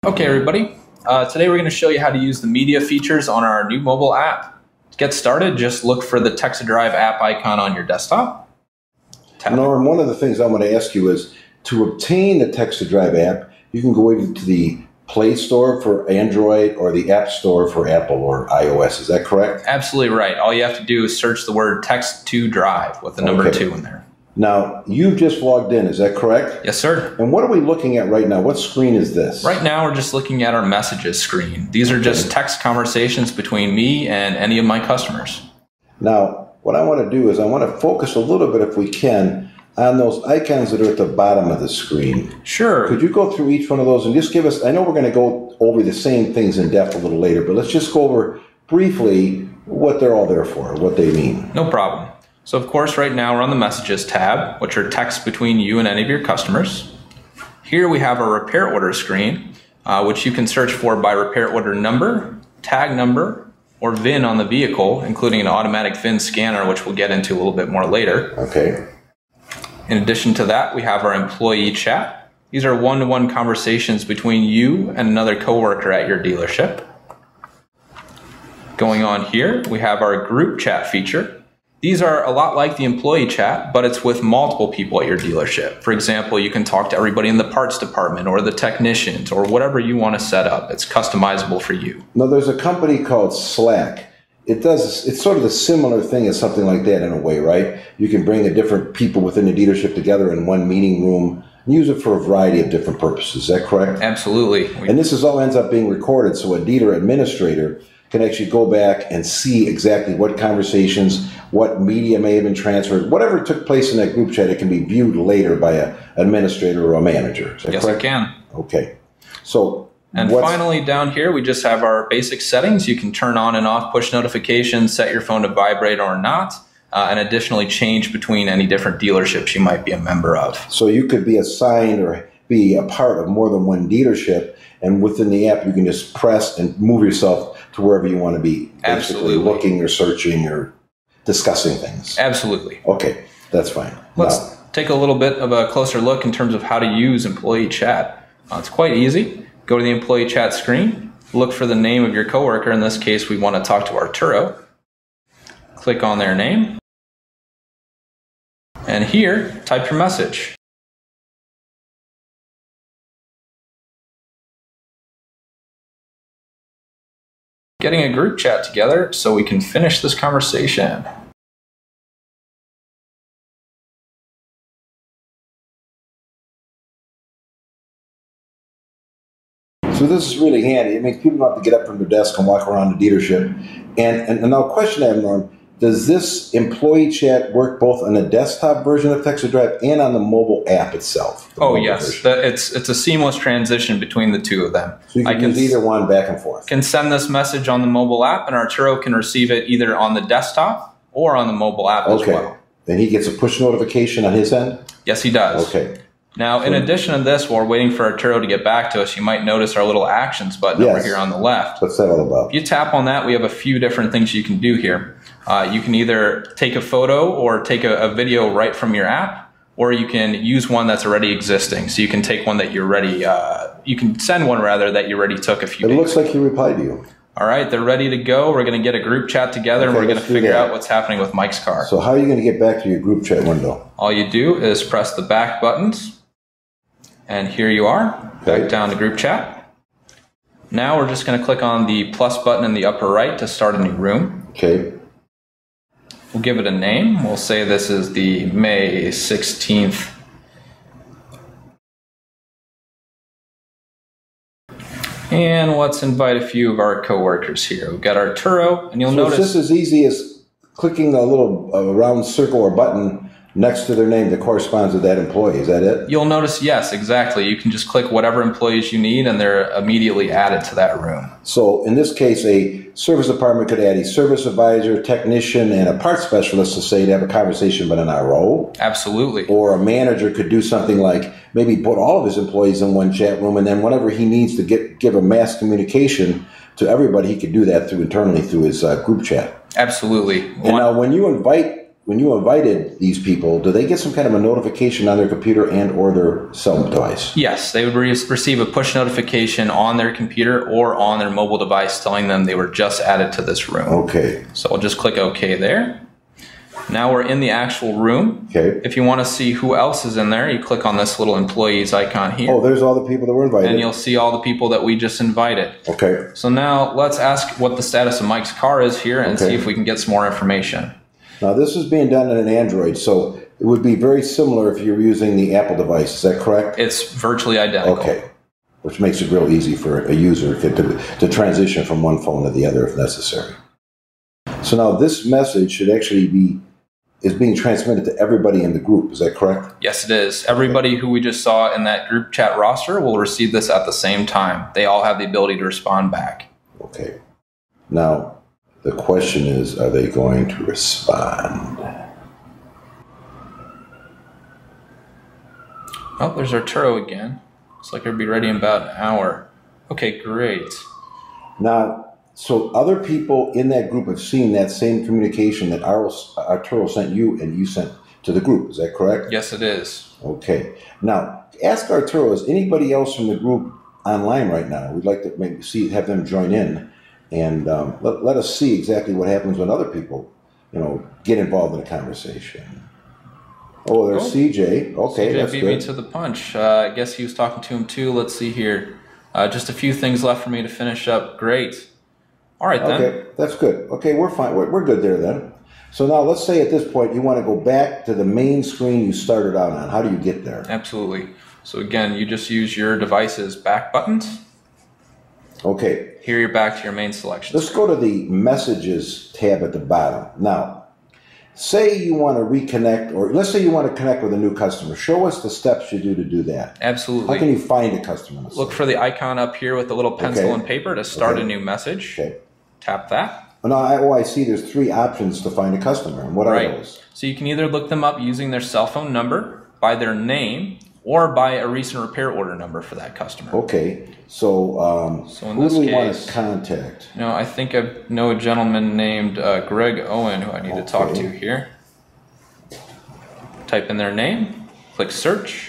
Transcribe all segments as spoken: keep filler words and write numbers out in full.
Okay, everybody. Uh, today we're going to show you how to use the media features on our new mobile app. To get started, just look for the Text to Drive app icon on your desktop. Tap Norm, one of the things I want to ask you is, to obtain the Text to Drive app, you can go either to the Play Store for Android or the App Store for Apple or iOS. Is that correct? Absolutely right. All you have to do is search the word Text to Drive with the number Okay. two in there. Now, you've just logged in, is that correct? Yes, sir. And what are we looking at right now? What screen is this? Right now, we're just looking at our messages screen. These are just text conversations between me and any of my customers. Now, what I want to do is I want to focus a little bit, if we can, on those icons that are at the bottom of the screen. Sure. Could you go through each one of those and just give us, I know we're going to go over the same things in depth a little later, but let's just go over briefly what they're all there for, what they mean. No problem. So of course, right now we're on the Messages tab, which are texts between you and any of your customers. Here we have our repair order screen, uh, which you can search for by repair order number, tag number, or V I N on the vehicle, including an automatic V I N scanner, which we'll get into a little bit more later. Okay. In addition to that, we have our employee chat. These are one-to-one conversations between you and another coworker at your dealership. Going on here, we have our group chat feature. These are a lot like the employee chat, but it's with multiple people at your dealership. For example, you can talk to everybody in the parts department or the technicians or whatever you want to set up. It's customizable for you. Now, there's a company called Slack. It does, it's sort of a similar thing as something like that in a way, right? You can bring a different people within the dealership together in one meeting room and use it for a variety of different purposes. Is that correct? Absolutely. And this is all ends up being recorded, so a dealer administrator can actually go back and see exactly what conversations, what media may have been transferred, whatever took place in that group chat, it can be viewed later by an administrator or a manager. Is that yes, correct? it can. Okay. So, and finally, down here, we just have our basic settings. You can turn on and off push notifications, set your phone to vibrate or not, uh, and additionally change between any different dealerships you might be a member of. So you could be assigned or be a part of more than one dealership, and within the app, you can just press and move yourself to wherever you want to be. Basically Absolutely. Looking or searching or discussing things. Absolutely. Okay, that's fine. Let's now, take a little bit of a closer look in terms of how to use employee chat. Uh, it's quite easy. Go to the employee chat screen, look for the name of your coworker. In this case, we want to talk to Arturo. Click on their name. And here, type your message. Getting a group chat together so we can finish this conversation. So this is really handy. It makes people not have to get up from their desk and walk around the dealership. And, and, and now, question I have, Norm, does this employee chat work both on the desktop version of Text to Drive and on the mobile app itself? Oh yes, the, it's it's a seamless transition between the two of them. So you can, I can use either one back and forth. Can send this message on the mobile app, and Arturo can receive it either on the desktop or on the mobile app okay. as well. Then he gets a push notification on his end? Yes, he does. Okay. Now, in addition to this, while we're waiting for Arturo to get back to us, you might notice our little actions button yes. over here on the left. What's that all about? If you tap on that, we have a few different things you can do here. Uh, you can either take a photo or take a, a video right from your app, or you can use one that's already existing. So you can take one that you're ready, uh, you can send one rather that you already took a few it days looks ago. like he replied to you. All right, they're ready to go. We're going to get a group chat together, okay, and we're going to figure out what's happening with Mike's car. So how are you going to get back to your group chat window? All you do is press the back buttons, and here you are, okay. back down to group chat. Now we're just going to click on the plus button in the upper right to start a new room. Okay. We'll give it a name. We'll say this is the May sixteenth and let's invite a few of our coworkers here. We've got Arturo, and you'll so notice it's just as easy as clicking a little uh, round circle or button next to their name that corresponds to that employee. Is that it? You'll notice, yes, exactly. You can just click whatever employees you need, and they're immediately added to that room. So in this case, a service department could add a service advisor, technician, and a parts specialist to say to have a conversation but in our role. Absolutely. Or a manager could do something like maybe put all of his employees in one chat room, and then whenever he needs to get give a mass communication to everybody, he could do that through internally through his uh, group chat. Absolutely. And now when you invite when you invited these people, do they get some kind of a notification on their computer and or their cell device? Yes, they would re receive a push notification on their computer or on their mobile device telling them they were just added to this room. Okay. So I'll just click OK there. Now we're in the actual room. Okay. If you want to see who else is in there, you click on this little employees icon here. Oh, there's all the people that were invited. And you'll see all the people that we just invited. Okay. So now let's ask what the status of Mike's car is here and okay. see if we can get some more information. Now this is being done on an Android, so it would be very similar if you're using the Apple device. Is that correct? It's virtually identical. Okay. Which makes it real easy for a user to, to transition from one phone to the other if necessary. So now this message should actually be is being transmitted to everybody in the group. Is that correct? Yes, it is. Everybody who we just saw in that group chat roster will receive this at the same time. They all have the ability to respond back. Okay. Now, the question is, are they going to respond? Oh, there's Arturo again. Looks like it'll be ready in about an hour. Okay, great. Now, so other people in that group have seen that same communication that Arturo sent you and you sent to the group. Is that correct? Yes, it is. Okay. Now, ask Arturo, is anybody else from the group online right now? We'd like to maybe see, have them join in and um, let, let us see exactly what happens when other people, you know, get involved in a conversation. Oh, there's oh. C J. Okay, C J that's beat good. me to the punch. Uh, I guess he was talking to him too. Let's see here. Uh, just a few things left for me to finish up. Great. All right, then. Okay, that's good. Okay, we're fine. We're, we're good there then. So now let's say at this point you want to go back to the main screen you started out on. How do you get there? Absolutely. So again, you just use your device's back buttons. Okay. Here you're back to your main selection. Let's go to the Messages tab at the bottom. Now, say you want to reconnect, or let's say you want to connect with a new customer. Show us the steps you do to do that. Absolutely. How can you find a customer? Look for the icon up here with the little pencil okay. and paper to start okay. a new message. Okay. Tap that. Oh, no, I, oh, I see there's three options to find a customer. And what right. are those? So you can either look them up using their cell phone number, by their name, or by a recent repair order number for that customer. Okay. So, um, so in who this do we case, want to contact? No, I think I know a gentleman named uh, Greg Owen who I need okay. to talk to here. Type in their name, click search.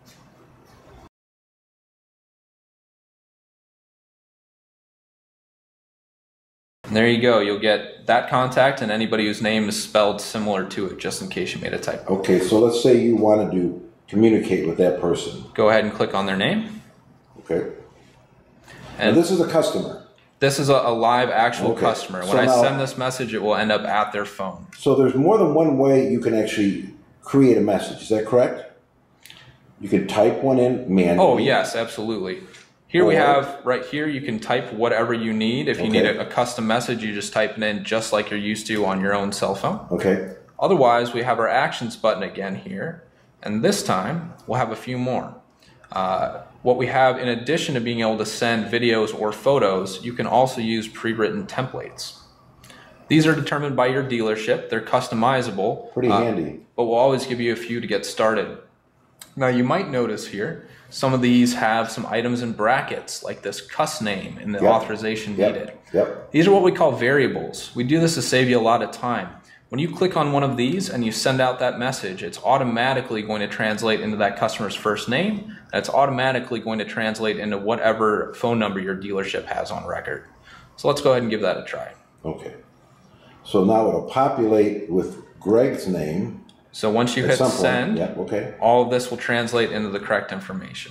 And there you go. You'll get that contact and anybody whose name is spelled similar to it, just in case you made a typo. Okay, so let's say you wanted to communicate with that person. Go ahead and click on their name. Okay. And now this is a customer. This is a, a live actual okay. customer. When so I now, send this message, it will end up at their phone. So there's more than one way you can actually create a message. Is that correct? You can type one in manually. Oh, yes, absolutely. Here we have, right here, you can type whatever you need. If you okay. need a, a custom message, you just type it in just like you're used to on your own cell phone. Okay. Otherwise, we have our actions button again here. And this time, we'll have a few more. Uh, what we have, in addition to being able to send videos or photos, you can also use pre-written templates. These are determined by your dealership. They're customizable. Pretty uh, handy. But we'll always give you a few to get started. Now, you might notice here, some of these have some items in brackets, like this cuss name and the yep. authorization yep. needed. Yep. These are what we call variables. We do this to save you a lot of time. When you click on one of these and you send out that message, it's automatically going to translate into that customer's first name. That's automatically going to translate into whatever phone number your dealership has on record. So let's go ahead and give that a try. Okay. So now it'll populate with Greg's name. So once you hit send, yeah, okay. all of this will translate into the correct information.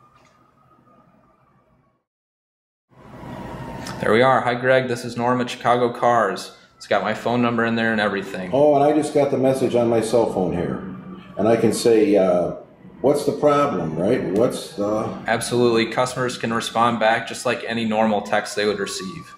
There we are. Hi, Greg. This is Norm at Chicago Cars. It's got my phone number in there and everything. Oh, and I just got the message on my cell phone here. And I can say, uh, what's the problem, right? What's the... Absolutely. Customers can respond back just like any normal text they would receive.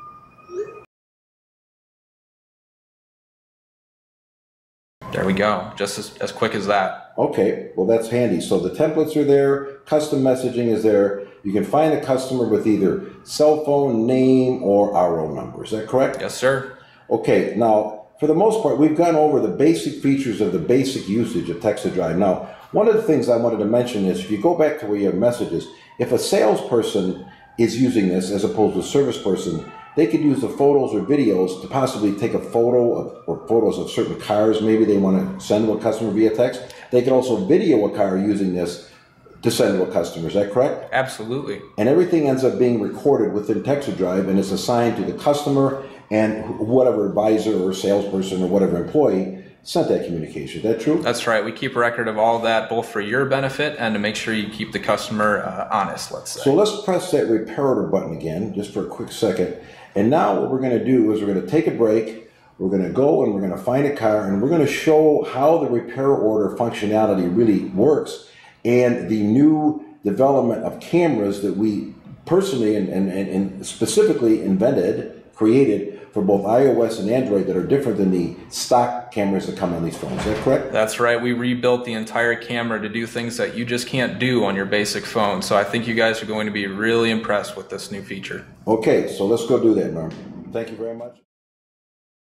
There we go, just as, as quick as that. Okay, well that's handy. So the templates are there, custom messaging is there. You can find a customer with either cell phone, name, or R O number. Is that correct? Yes, sir. Okay, now for the most part, we've gone over the basic features of the basic usage of Text to Drive. Now, one of the things I wanted to mention is if you go back to where you have messages, if a salesperson is using this as opposed to a service person, they could use the photos or videos to possibly take a photo of, or photos of certain cars maybe they want to send to a customer via text. They can also video a car using this to send to a customer. Is that correct? Absolutely. And everything ends up being recorded within Text to Drive and is assigned to the customer and whatever advisor or salesperson or whatever employee sent that communication. Is that true? That's right. We keep a record of all of that, both for your benefit and to make sure you keep the customer uh, honest, let's say. So let's press that repair order button again, just for a quick second. And now what we're going to do is we're going to take a break. We're going to go and we're going to find a car and we're going to show how the repair order functionality really works and the new development of cameras that we personally and, and, and specifically invented, created for both iOS and Android that are different than the stock cameras that come on these phones. Is that correct? That's right. We rebuilt the entire camera to do things that you just can't do on your basic phone. So I think you guys are going to be really impressed with this new feature. Okay, so let's go do that, Norm. Thank you very much.